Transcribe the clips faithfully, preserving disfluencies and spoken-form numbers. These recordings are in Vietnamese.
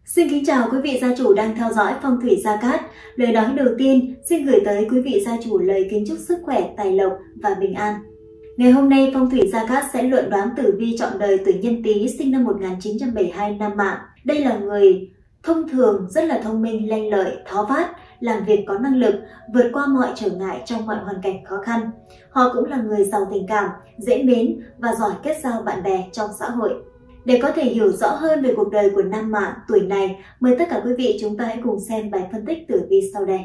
Xin kính chào quý vị gia chủ đang theo dõi Phong thủy Gia Cát. Lời nói đầu tiên xin gửi tới quý vị gia chủ lời kính chúc sức khỏe, tài lộc và bình an. Ngày hôm nay Phong thủy Gia Cát sẽ luận đoán tử vi trọn đời tuổi Nhân Tý sinh năm một nghìn chín trăm bảy mươi hai nam mạng. Đây là người thông thường rất là thông minh, lanh lợi, tháo vát, làm việc có năng lực, vượt qua mọi trở ngại trong mọi hoàn cảnh khó khăn. Họ cũng là người giàu tình cảm, dễ mến và giỏi kết giao bạn bè trong xã hội. Để có thể hiểu rõ hơn về cuộc đời của nam mạng tuổi này, mời tất cả quý vị chúng ta hãy cùng xem bài phân tích tử vi sau đây.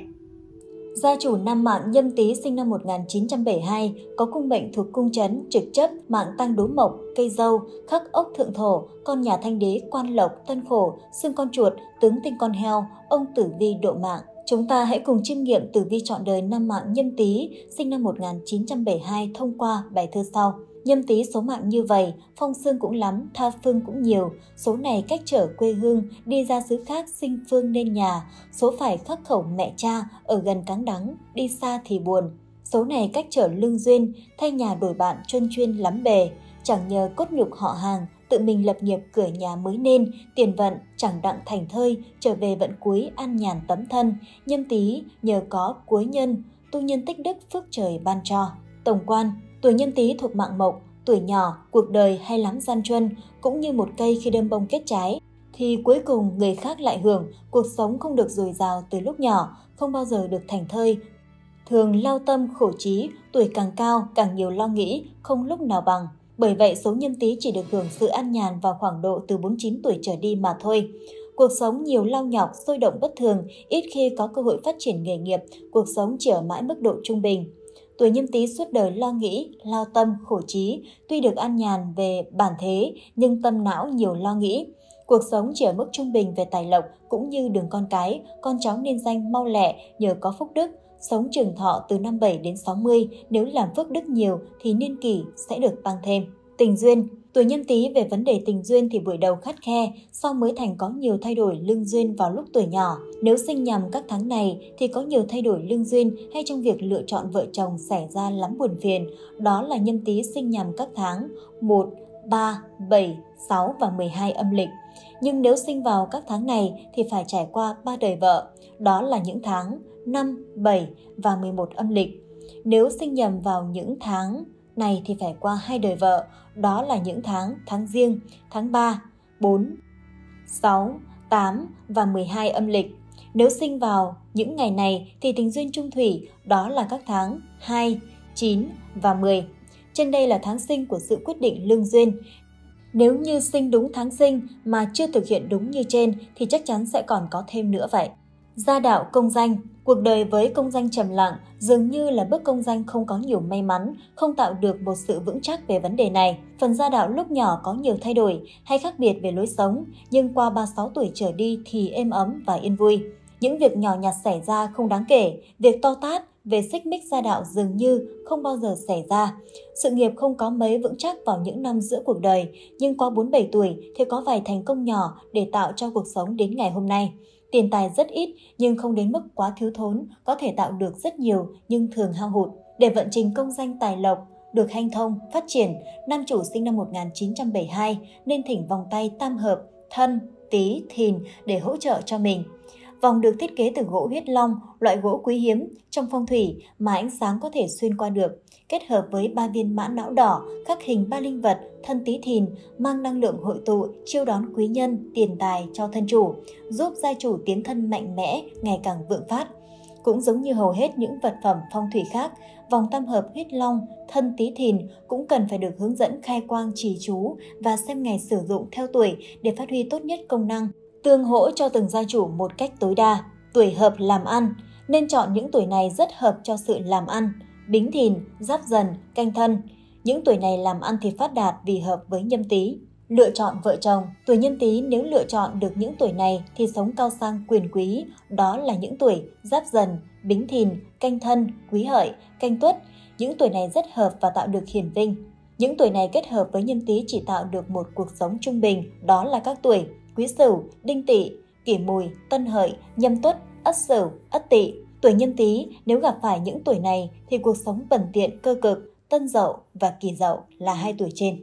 Gia chủ nam mạng Nhâm Tý sinh năm một nghìn chín trăm bảy mươi hai có cung mệnh thuộc cung trấn, trực chấp, mạng tăng đố mộc, cây dâu, khắc ốc thượng thổ, con nhà thanh đế, quan lộc, tân khổ, xương con chuột, tướng tinh con heo, ông tử vi độ mạng. Chúng ta hãy cùng chiêm nghiệm tử vi trọn đời nam mạng Nhâm Tý sinh năm một nghìn chín trăm bảy mươi hai thông qua bài thơ sau. Nhâm Tý số mạng như vậy, phong sương cũng lắm, tha phương cũng nhiều. Số này cách trở quê hương, đi ra xứ khác sinh phương nên nhà. Số phải khắc khẩu mẹ cha, ở gần cáng đắng, đi xa thì buồn. Số này cách trở lương duyên, thay nhà đổi bạn chuyên chuyên lắm bề. Chẳng nhờ cốt nhục họ hàng, tự mình lập nghiệp cửa nhà mới nên. Tiền vận chẳng đặng thành thơi, trở về vận cuối an nhàn tấm thân. Nhâm Tý nhờ có cuối nhân, tu nhân tích đức phước trời ban cho. Tổng quan, tuổi Nhâm Tý thuộc mạng mộc, tuổi nhỏ, cuộc đời hay lắm gian truân, cũng như một cây khi đơm bông kết trái, thì cuối cùng người khác lại hưởng, cuộc sống không được dồi dào từ lúc nhỏ, không bao giờ được thành thơi. Thường lao tâm khổ trí, tuổi càng cao càng nhiều lo nghĩ, không lúc nào bằng. Bởi vậy số Nhâm Tý chỉ được hưởng sự an nhàn vào khoảng độ từ bốn mươi chín tuổi trở đi mà thôi. Cuộc sống nhiều lao nhọc, sôi động bất thường, ít khi có cơ hội phát triển nghề nghiệp, cuộc sống chỉ ở mãi mức độ trung bình. Tuổi Nhâm Tý suốt đời lo nghĩ, lao tâm, khổ trí, tuy được an nhàn về bản thế nhưng tâm não nhiều lo nghĩ. Cuộc sống chỉ ở mức trung bình về tài lộc cũng như đường con cái, con cháu nên danh mau lẹ nhờ có phúc đức. Sống trường thọ từ năm bảy đến sáu mươi, nếu làm phước đức nhiều thì niên kỷ sẽ được tăng thêm. Tình duyên, tuổi Nhâm Tý về vấn đề tình duyên thì buổi đầu khắt khe, sau mới thành có nhiều thay đổi lương duyên vào lúc tuổi nhỏ. Nếu sinh nhằm các tháng này thì có nhiều thay đổi lương duyên hay trong việc lựa chọn vợ chồng xảy ra lắm buồn phiền. Đó là Nhâm Tý sinh nhằm các tháng một, ba, bảy, sáu và mười hai âm lịch. Nhưng nếu sinh vào các tháng này thì phải trải qua ba đời vợ. Đó là những tháng năm, bảy và mười một âm lịch. Nếu sinh nhầm vào những tháng này thì phải qua hai đời vợ, đó là những tháng tháng Giêng, tháng ba, bốn, sáu, tám và mười hai âm lịch. Nếu sinh vào những ngày này thì tình duyên trung thủy, đó là các tháng hai, chín và mười. Trên đây là tháng sinh của sự quyết định lương duyên. Nếu như sinh đúng tháng sinh mà chưa thực hiện đúng như trên thì chắc chắn sẽ còn có thêm nữa vậy. Gia đạo công danh, cuộc đời với công danh trầm lặng, dường như là bước công danh không có nhiều may mắn, không tạo được một sự vững chắc về vấn đề này. Phần gia đạo lúc nhỏ có nhiều thay đổi hay khác biệt về lối sống, nhưng qua ba mươi sáu tuổi trở đi thì êm ấm và yên vui. Những việc nhỏ nhặt xảy ra không đáng kể, việc to tát về xích mích gia đạo dường như không bao giờ xảy ra. Sự nghiệp không có mấy vững chắc vào những năm giữa cuộc đời, nhưng qua bốn mươi bảy tuổi thì có vài thành công nhỏ để tạo cho cuộc sống đến ngày hôm nay. Tiền tài rất ít nhưng không đến mức quá thiếu thốn, có thể tạo được rất nhiều nhưng thường hao hụt. Để vận trình công danh tài lộc được hanh thông, phát triển, nam chủ sinh năm một nghìn chín trăm bảy mươi hai nên thỉnh vòng tay tam hợp, thân, tý, thìn để hỗ trợ cho mình. Vòng được thiết kế từ gỗ huyết long, loại gỗ quý hiếm trong phong thủy mà ánh sáng có thể xuyên qua được. Kết hợp với ba viên mã não đỏ, khắc hình ba linh vật, thân Tý Thìn, mang năng lượng hội tụ, chiêu đón quý nhân, tiền tài cho thân chủ, giúp gia chủ tiến thân mạnh mẽ, ngày càng vượng phát. Cũng giống như hầu hết những vật phẩm phong thủy khác, vòng tam hợp huyết long, thân Tý Thìn cũng cần phải được hướng dẫn khai quang trì chú và xem ngày sử dụng theo tuổi để phát huy tốt nhất công năng, tương hỗ cho từng gia chủ một cách tối đa. Tuổi hợp làm ăn, nên chọn những tuổi này rất hợp cho sự làm ăn. Bính Thìn, Giáp Dần, Canh Thân. Những tuổi này làm ăn thì phát đạt vì hợp với Nhâm Tý. Lựa chọn vợ chồng, tuổi Nhâm Tý nếu lựa chọn được những tuổi này thì sống cao sang quyền quý, đó là những tuổi Giáp Dần, Bính Thìn, Canh Thân, Quý Hợi, Canh Tuất. Những tuổi này rất hợp và tạo được hiển vinh. Những tuổi này kết hợp với Nhâm Tý chỉ tạo được một cuộc sống trung bình, đó là các tuổi Quý Sửu, Đinh Tỵ, Kỷ Mùi, Tân Hợi, Nhâm Tuất, Ất Sửu, Ất Tỵ. Tuổi Nhâm Tý nếu gặp phải những tuổi này thì cuộc sống bần tiện cơ cực, Tân Dậu và Kỷ Dậu là hai tuổi trên.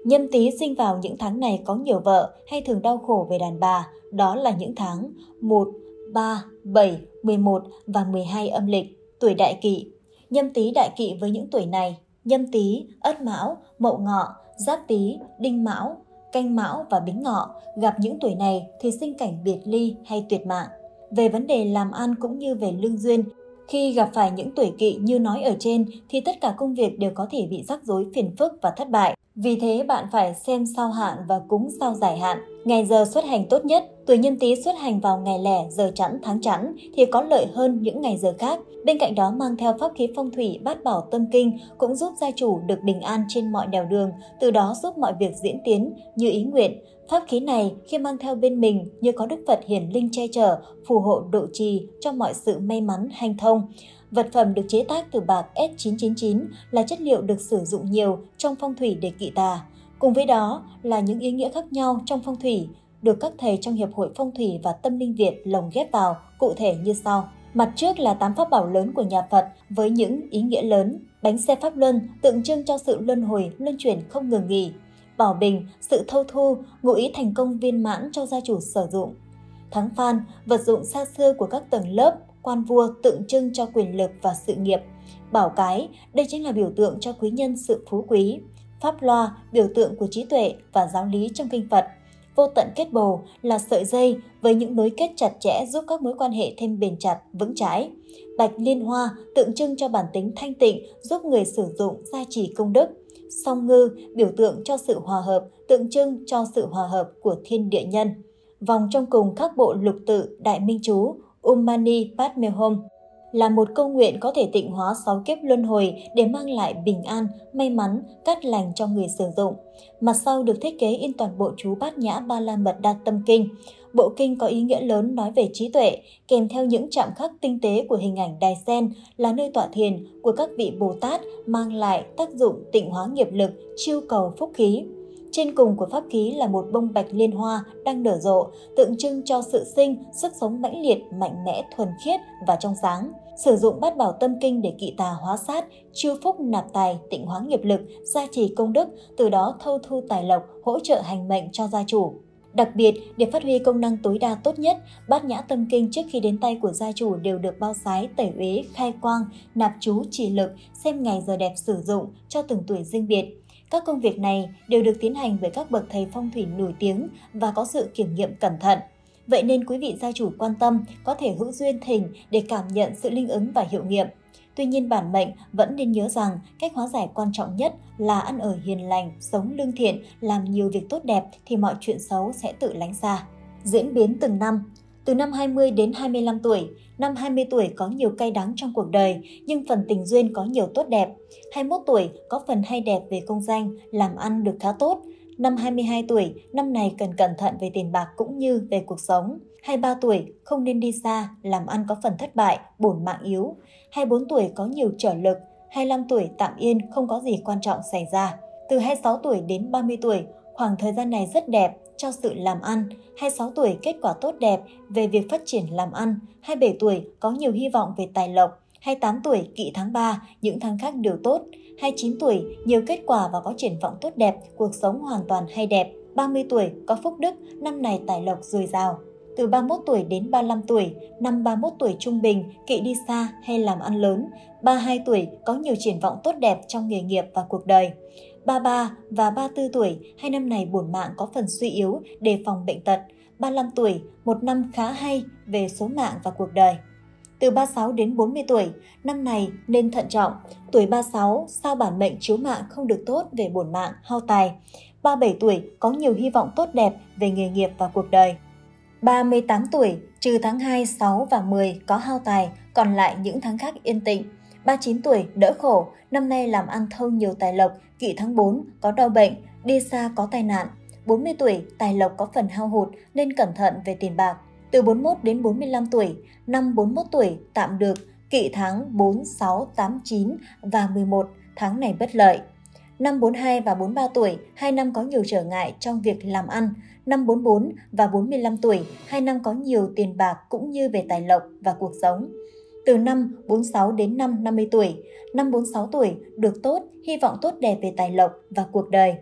Nhâm Tý sinh vào những tháng này có nhiều vợ hay thường đau khổ về đàn bà, đó là những tháng một, ba, bảy, mười một và mười hai âm lịch, tuổi Đại Kỵ. Nhâm Tý đại kỵ với những tuổi này: Nhâm Tý, Ất Mão, Mậu Ngọ, Giáp Tý, Đinh Mão, Canh Mão và Bính Ngọ. Gặp những tuổi này thì sinh cảnh biệt ly hay tuyệt mạng. Về vấn đề làm ăn cũng như về lương duyên, khi gặp phải những tuổi Kỵ như nói ở trên thì tất cả công việc đều có thể bị rắc rối, phiền phức và thất bại. Vì thế bạn phải xem sao hạn và cúng sao giải hạn. Ngày giờ xuất hành tốt nhất, tuổi Nhâm Tý xuất hành vào ngày lẻ, giờ chẵn, tháng chẵn thì có lợi hơn những ngày giờ khác. Bên cạnh đó mang theo pháp khí phong thủy Bát Bảo Tâm Kinh cũng giúp gia chủ được bình an trên mọi nẻo đường, từ đó giúp mọi việc diễn tiến như ý nguyện. Pháp khí này khi mang theo bên mình như có Đức Phật hiển linh che chở, phù hộ độ trì cho mọi sự may mắn hanh thông. Vật phẩm được chế tác từ bạc S chín chín chín là chất liệu được sử dụng nhiều trong phong thủy để kỵ tà. Cùng với đó là những ý nghĩa khác nhau trong phong thủy được các thầy trong Hiệp hội Phong thủy và Tâm linh Việt lồng ghép vào, cụ thể như sau. Mặt trước là tám pháp bảo lớn của nhà Phật với những ý nghĩa lớn. Bánh xe Pháp Luân tượng trưng cho sự luân hồi, luân chuyển không ngừng nghỉ. Bảo bình, sự thâu thu, ngụ ý thành công viên mãn cho gia chủ sử dụng. Thắng Phan, vật dụng xa xưa của các tầng lớp quan vua tượng trưng cho quyền lực và sự nghiệp. Bảo cái, đây chính là biểu tượng cho quý nhân sự phú quý. Pháp loa, biểu tượng của trí tuệ và giáo lý trong kinh Phật. Vô tận kết bồ là sợi dây với những nối kết chặt chẽ giúp các mối quan hệ thêm bền chặt, vững chãi. Bạch liên hoa tượng trưng cho bản tính thanh tịnh, giúp người sử dụng gia trì công đức. Song ngư biểu tượng cho sự hòa hợp, tượng trưng cho sự hòa hợp của thiên địa nhân. Vòng trong cùng khắc bộ lục tự Đại Minh Chú Om Mani Padme Hum là một câu nguyện có thể tịnh hóa sáu kiếp luân hồi để mang lại bình an, may mắn, cát lành cho người sử dụng. Mặt sau được thiết kế in toàn bộ chú Bát Nhã Ba La Mật Đa Tâm Kinh. Bộ kinh có ý nghĩa lớn nói về trí tuệ, kèm theo những chạm khắc tinh tế của hình ảnh đài sen là nơi tọa thiền của các vị Bồ Tát, mang lại tác dụng tịnh hóa nghiệp lực, chiêu cầu phúc khí. Trên cùng của pháp khí là một bông bạch liên hoa đang nở rộ, tượng trưng cho sự sinh, sức sống mãnh liệt, mạnh mẽ, thuần khiết và trong sáng. Sử dụng Bát Bảo Tâm Kinh để kỵ tà hóa sát, chiêu phúc nạp tài, tịnh hóa nghiệp lực, gia trì công đức, từ đó thâu thu tài lộc, hỗ trợ hành mệnh cho gia chủ. Đặc biệt, để phát huy công năng tối đa tốt nhất, Bát Nhã Tâm Kinh trước khi đến tay của gia chủ đều được bao sái, tẩy uế, khai quang, nạp chú, trì lực, xem ngày giờ đẹp sử dụng cho từng tuổi riêng biệt. Các công việc này đều được tiến hành bởi các bậc thầy phong thủy nổi tiếng và có sự kiểm nghiệm cẩn thận. Vậy nên quý vị gia chủ quan tâm có thể hữu duyên thỉnh để cảm nhận sự linh ứng và hiệu nghiệm. Tuy nhiên bản mệnh vẫn nên nhớ rằng cách hóa giải quan trọng nhất là ăn ở hiền lành, sống lương thiện, làm nhiều việc tốt đẹp thì mọi chuyện xấu sẽ tự lánh xa. Diễn biến từng năm. Từ năm hai mươi đến hai mươi lăm tuổi, năm hai mươi tuổi có nhiều cay đắng trong cuộc đời, nhưng phần tình duyên có nhiều tốt đẹp. hai mươi mốt tuổi có phần hay đẹp về công danh, làm ăn được khá tốt. Năm hai mươi hai tuổi, năm này cần cẩn thận về tiền bạc cũng như về cuộc sống. hai mươi ba tuổi, không nên đi xa, làm ăn có phần thất bại, bổn mạng yếu. hai mươi bốn tuổi có nhiều trở lực, hai mươi lăm tuổi tạm yên, không có gì quan trọng xảy ra. Từ hai mươi sáu tuổi đến ba mươi tuổi, khoảng thời gian này rất đẹp cho sự làm ăn. hai mươi sáu tuổi kết quả tốt đẹp về việc phát triển làm ăn. hai mươi bảy tuổi có nhiều hy vọng về tài lộc. hai mươi tám tuổi kỵ tháng ba, những tháng khác đều tốt. hai mươi chín tuổi nhiều kết quả và có triển vọng tốt đẹp, cuộc sống hoàn toàn hay đẹp. ba mươi tuổi có phúc đức, năm này tài lộc dồi dào. Từ ba mươi mốt tuổi đến ba mươi lăm tuổi, năm ba mươi mốt tuổi trung bình, kỵ đi xa hay làm ăn lớn. ba mươi hai tuổi có nhiều triển vọng tốt đẹp trong nghề nghiệp và cuộc đời. ba mươi ba và ba mươi tư tuổi, hai năm này bổn mạng có phần suy yếu, đề phòng bệnh tật. ba mươi lăm tuổi, một năm khá hay về số mạng và cuộc đời. Từ ba mươi sáu đến bốn mươi tuổi, năm này nên thận trọng. Tuổi ba mươi sáu, sao bản mệnh chiếu mạng không được tốt về bổn mạng, hao tài. ba mươi bảy tuổi, có nhiều hy vọng tốt đẹp về nghề nghiệp và cuộc đời. ba mươi tám tuổi, trừ tháng hai, sáu và mười có hao tài, còn lại những tháng khác yên tĩnh. ba mươi chín tuổi, đỡ khổ, năm nay làm ăn thâu nhiều tài lộc, kỵ tháng bốn, có đau bệnh, đi xa có tai nạn. bốn mươi tuổi, tài lộc có phần hao hụt nên cẩn thận về tiền bạc. Từ bốn mươi mốt đến bốn mươi lăm tuổi, năm bốn mươi mốt tuổi tạm được, kỵ tháng bốn, sáu, tám, chín và mười một, tháng này bất lợi. Năm bốn mươi hai và bốn mươi ba tuổi, hai năm có nhiều trở ngại trong việc làm ăn. Năm bốn mươi bốn và bốn mươi lăm tuổi, hai năm có nhiều tiền bạc cũng như về tài lộc và cuộc sống. Từ năm bốn mươi sáu đến năm năm mươi tuổi, năm bốn mươi sáu tuổi được tốt, hy vọng tốt đẹp về tài lộc và cuộc đời.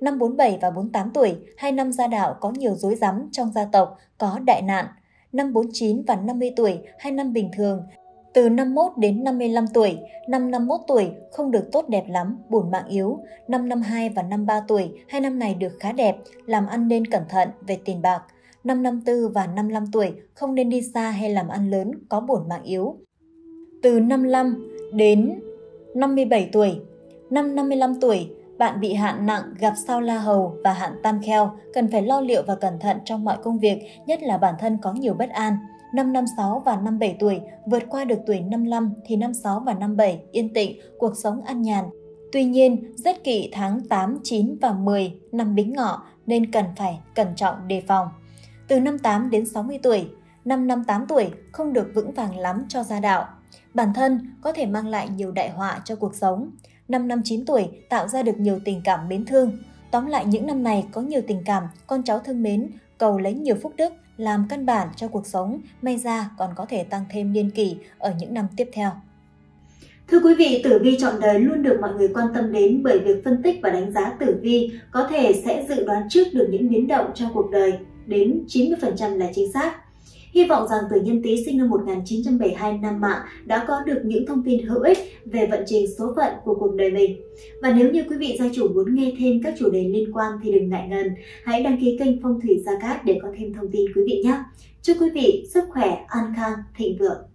Năm bốn mươi bảy và bốn mươi tám tuổi, hai năm gia đạo có nhiều rối rắm trong gia tộc, có đại nạn. Năm bốn mươi chín và năm mươi tuổi, hai năm bình thường. Từ năm mươi mốt đến năm mươi lăm tuổi, năm năm mươi mốt tuổi không được tốt đẹp lắm, bổn mạng yếu. Năm năm mươi hai và năm mươi ba tuổi, hai năm này được khá đẹp, làm ăn nên cẩn thận về tiền bạc. Năm năm mươi tư và năm mươi lăm tuổi không nên đi xa hay làm ăn lớn, có bổn mạng yếu. Từ năm mươi lăm đến năm mươi bảy tuổi, năm năm mươi lăm tuổi, bạn bị hạn nặng, gặp sao la hầu và hạn tam kheo, cần phải lo liệu và cẩn thận trong mọi công việc, nhất là bản thân có nhiều bất an. Năm năm mươi sáu và năm mươi bảy tuổi, vượt qua được tuổi năm mươi lăm thì năm mươi sáu và năm mươi bảy yên tĩnh, cuộc sống an nhàn. Tuy nhiên, rất kỵ tháng tám, chín và mười năm Bính Ngọ nên cần phải cẩn trọng đề phòng. Từ năm mươi tám đến sáu mươi tuổi, năm năm mươi tám tuổi không được vững vàng lắm cho gia đạo. Bản thân có thể mang lại nhiều đại họa cho cuộc sống. Năm năm mươi chín tuổi tạo ra được nhiều tình cảm mến thương. Tóm lại những năm này có nhiều tình cảm, con cháu thương mến, cầu lấy nhiều phúc đức, làm căn bản cho cuộc sống, may ra còn có thể tăng thêm niên kỷ ở những năm tiếp theo. Thưa quý vị, tử vi chọn đời luôn được mọi người quan tâm đến bởi việc phân tích và đánh giá tử vi có thể sẽ dự đoán trước được những biến động trong cuộc đời, đến chín mươi phần trăm là chính xác. Hy vọng rằng tuổi Nhân Tý sinh năm một nghìn chín trăm bảy mươi hai nam mạng đã có được những thông tin hữu ích về vận trình số phận của cuộc đời mình. Và nếu như quý vị gia chủ muốn nghe thêm các chủ đề liên quan thì đừng ngại ngần, hãy đăng ký kênh Phong Thủy Gia Cát để có thêm thông tin quý vị nhé. Chúc quý vị sức khỏe, an khang, thịnh vượng.